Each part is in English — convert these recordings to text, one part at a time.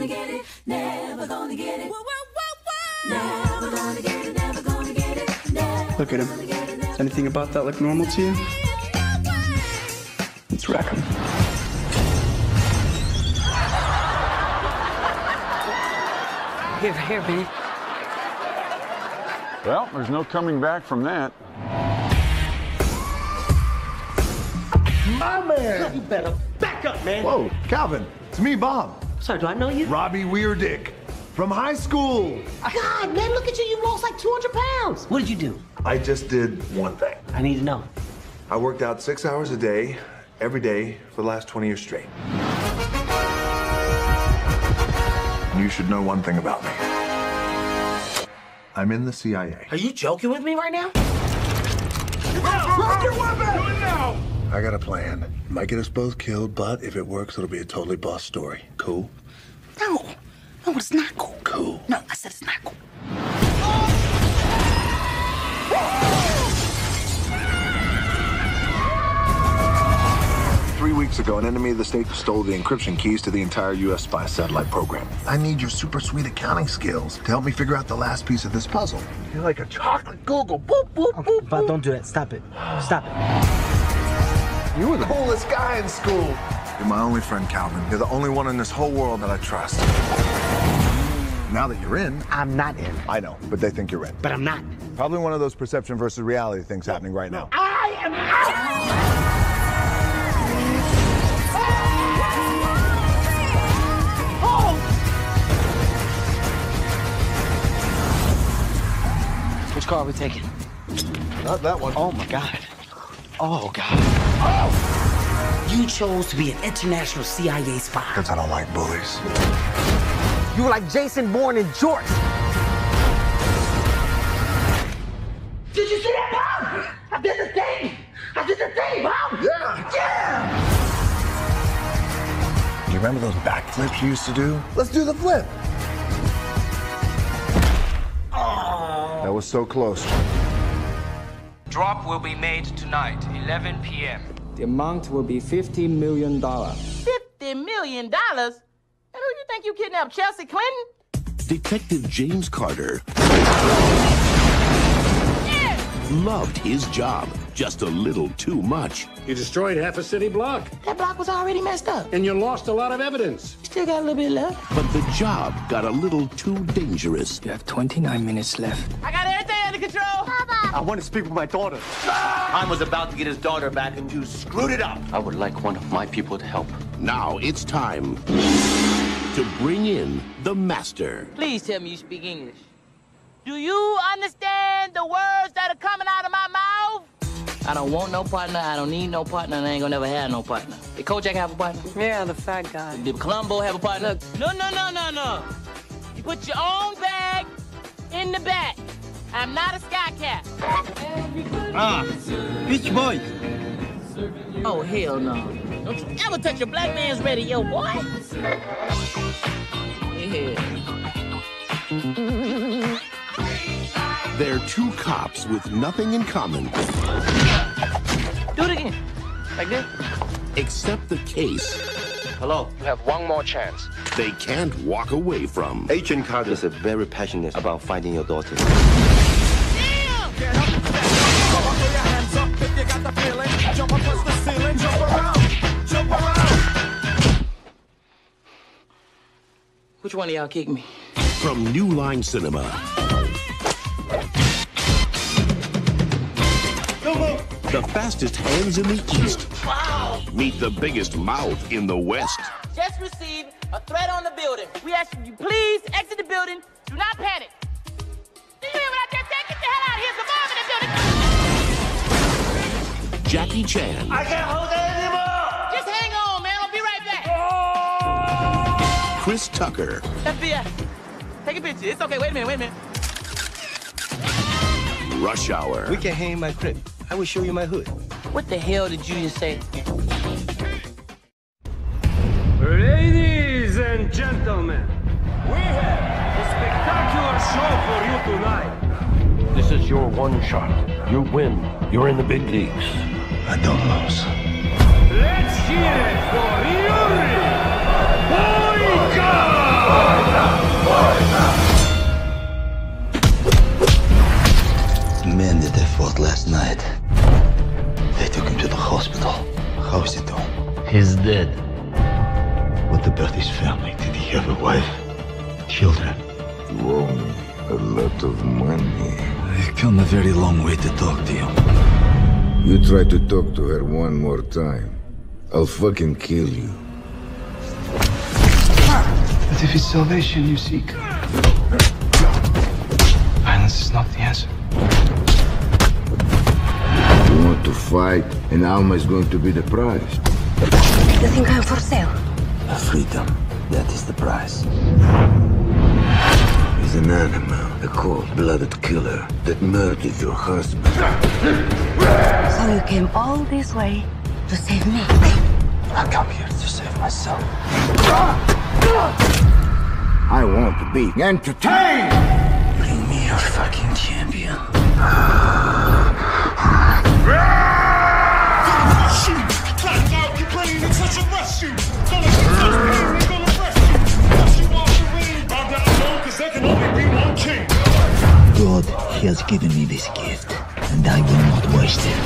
get it, never gonna get it. Never gonna get it, never gonna get it. Look at him. Does anything about that look normal to you? Let's wreck him. Here, babe. Well, there's no coming back from that. My man! You better back up, man. Whoa, Calvin, it's me, Bob. Sorry, do I know you? Robbie Weirdick from high school. God, man, look at you. You lost like 200 pounds. What did you do? I just did one thing. I need to know. I worked out 6 hours a day, every day, for the last 20 years straight. You should know one thing about me. I'm in the CIA. Are you joking with me right now? Drop your weapon! Do it now! I got a plan. Might get us both killed, but if it works, it'll be a totally boss story. Cool? No, it's not cool. Cool. No, I said it's not cool. 3 weeks ago, an enemy of the state stole the encryption keys to the entire U.S. spy satellite program. I need your super sweet accounting skills to help me figure out the last piece of this puzzle. You're like a chocolate Google. Boop, boop, Okay, boop, but boop. don't do it. Stop it. Stop it. You were the coolest guy in school. You're my only friend, Calvin. You're the only one in this whole world that I trust. Now that you're in, I'm not in. I know, but they think you're in. But I'm not. Probably one of those perception versus reality things happening right now. I am out! Which car are we taking? Not that one. Oh, my God. Oh, God. Oh! You chose to be an international CIA spy. Because I don't like bullies. You were like Jason Bourne in Jorts. Did you see that, Bob? I did the thing. Bob. Yeah. Do you remember those backflips you used to do? Let's do the flip. Oh. That was so close. Drop will be made tonight, 11 p.m. The amount will be $50 million. $50 million? And who you think you kidnapped, Chelsea Clinton? Detective James Carter loved his job just a little too much. You destroyed half a city block, That block was already messed up. and you lost a lot of evidence. Still got a little bit left. But the job got a little too dangerous. You have 29 minutes left. I got everything under control. I want to speak with my daughter. Khan was about to get his daughter back, and you screwed it up. I would like one of my people to help. Now it's time to bring in the master. Please tell me you speak English. Do you understand the words that are coming out of my mouth? I don't want no partner, I don't need no partner, and I ain't gonna never have no partner. Did Kojak have a partner? Yeah, the fat guy. Did Columbo have a partner? No. You put your own bag in the back. I'm not a sky cat. Beach Boy. Oh, hell no. Don't you ever touch a black man's radio, boy. Yeah. They're two cops with nothing in common Do it again. Like this. except the case Hello, you have one more chance. they can't walk away from. Agent Carter is very passionate about finding your daughter. Which one of y'all kicked me? From New Line Cinema. The fastest hands in the East. Wow! Meet the biggest mouth in the West. Just received a threat on the building. We ask you please exit the building. Do not panic. Do you hear what I just said? Get the hell out of here. It's a bomb in the building. Jackie Chan. I can't hold it anymore! Just hang on, man. I'll be right back. Chris Tucker. FBI, take a picture. It's okay. Wait a minute. Rush Hour. We can hang in my crib. I will show you my hood. What the hell did you just say? Ladies and gentlemen, we have a spectacular show for you tonight. This is your one shot. You win. You're in the big leagues. I don't lose. Let's hear it for Yuri Boyka! was it though? He's dead. What about his family? Did he have a wife? Children? You owe me a lot of money. I've come a very long way to talk to you. You try to talk to her one more time, I'll fucking kill you. But if it's salvation you seek, violence is not the answer. You want to fight, and Alma is going to be the prize. You think I'm for sale? Freedom, that is the price. He's an animal, a cold-blooded killer that murdered your husband. So you came all this way to save me? I come here to save myself. I want to be entertained! Bring me your fucking champion. God has given me this gift, and I will not waste it.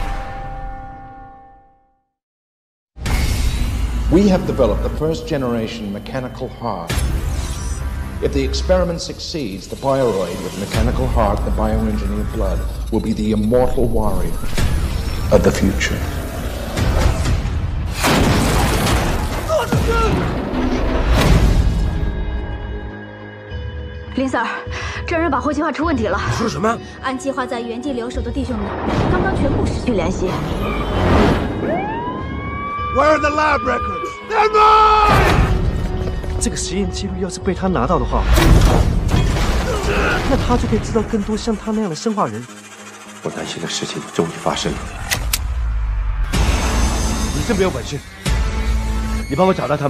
We have developed the first-generation mechanical heart. If the experiment succeeds, the Bioroid with mechanical heart, the bioengineered blood, will be the immortal warrior of the future. 林 Sir， 真人保护计划出问题了。 说什么？ 按计划在原地留守的弟兄们，刚刚全部失去联系。 Where are the lab records? They're mine! 这个实验记录要是被他拿到的话，那他就可以知道更多像他那样的生化人。 我担心的事情终于发生了。 你真没有本事，你帮我找到他们。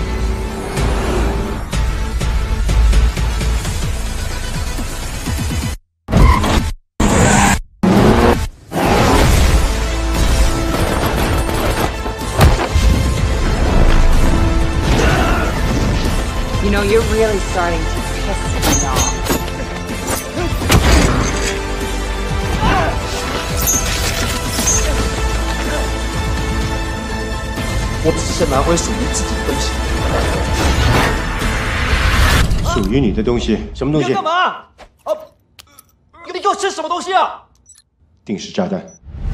You know, you're really starting to piss me off. I 只是拿回属于自己的东西。 属于你的东西，什么东西？ 你要干嘛？你给我吃什么东西啊？ 定时炸弹。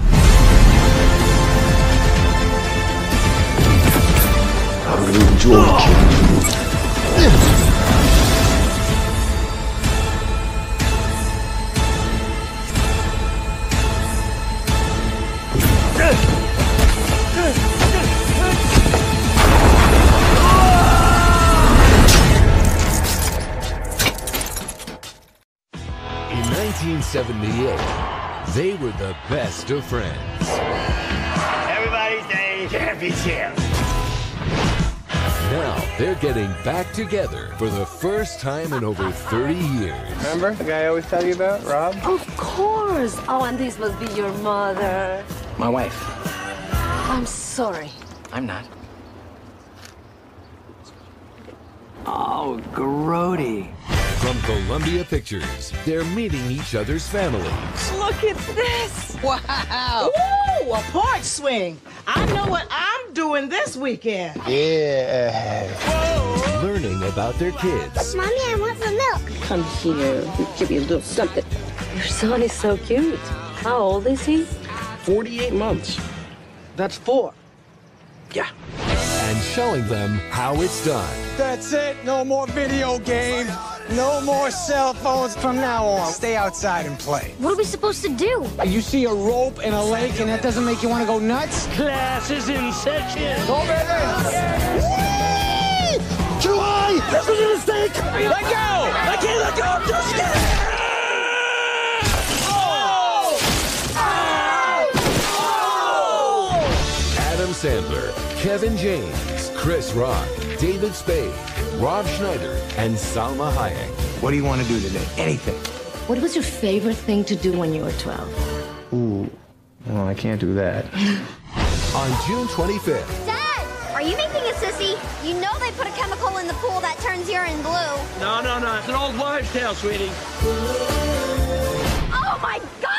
In 1978, they were the best of friends. Everybody say championship. Now they're getting back together for the first time in over 30 years. Remember the guy I always tell you about, Rob? Of course. Oh, and this must be your mother. My wife. I'm sorry. I'm not. Oh, grody. From Columbia Pictures, they're meeting each other's families. Look at this. Wow. Ooh, a porch swing. I know what I'm doing this weekend. Yeah. Learning about their kids. Mommy, I want some milk. Come here. Give me a little something. Your son is so cute. How old is he? 48 months. That's 4. Yeah. And showing them how it's done. That's it. No more video games. No more cell phones from now on. Stay outside and play. What are we supposed to do? You see a rope in a lake and that doesn't make you want to go nuts? Class is in session. Go, baby! Too high! This was a mistake! Let go! I can't let go! I'm too scared! Adam Sandler, Kevin James, Chris Rock, David Spade, Rob Schneider, and Salma Hayek. What do you want to do today? Anything. What was your favorite thing to do when you were 12? Ooh, well, I can't do that. On June 25th. Dad, are you making a sissy? You know they put a chemical in the pool that turns urine blue. No, it's an old wives' tale, sweetie. Oh my God!